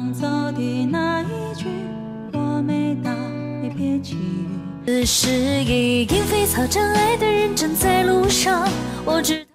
刚走的那一句我没到没撇清。此时已莺飞草长，爱的人正在路上，我只